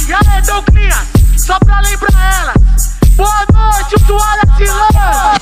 E aí, Douglinha, só pra lembrar ela. Boa noite, o Toalha Silão.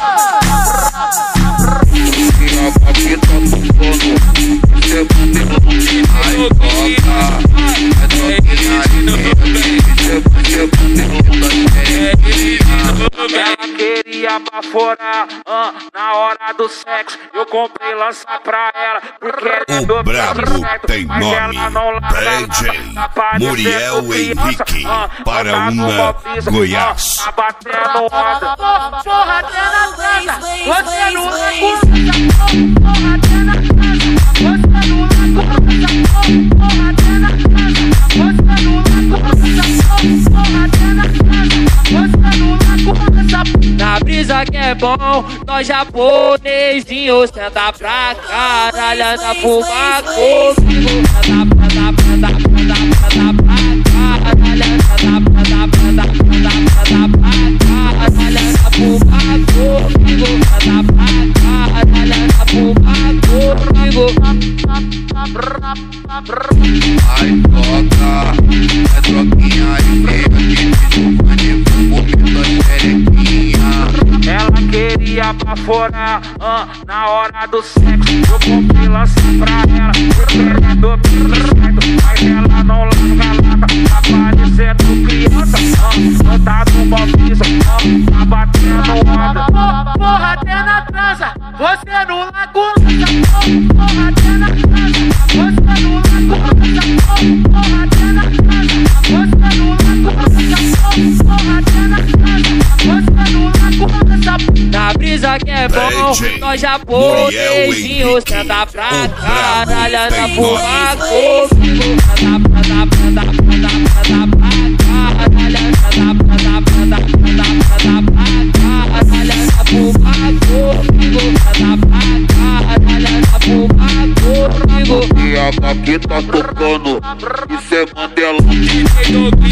Ela queria baforar na hora do sexo. Eu comprei lança pra ela, porque ela é do brabo tem nome. DJ Muriel Henrique para uma Goiás. Tá batendo onda. Porra, até na transa. Você não aguenta. Porra, até na transa. Você não aguenta. Porra, até na transa. Você não aguenta. Porra, até na transa. Você não aguenta. Na brisa que é bom, nós japonesinhos senta pra caralho, anda fumar comigo. Anda pra caralho, anda pra caralho, anda fumar comigo. Anda pra caralho, anda fumar comigo. Ai, toca, é troquinha e meia que momento da xerequinha. Ela queria baforar na hora do sexo. Eu comprei lança pra ela, porque ela é do perfeito. Mas ela não larga nada, tá parecendo criança. Não tá no balpiso, tá batendo onda. Porra, até na transa, você não larga lança. Porra, até na transa, você não larga lança. Porra, até na transa, você não larga lança. Porra, até na transa, você não larga lança. Na brisa que é bom, nós japonesinhos senta pra caralho, anda fumar comigo. Anda pra caralho, anda fumar comigo. Anda pra caralho, anda fumar comigo. E a Maqui tá tocando, isso é Mandela.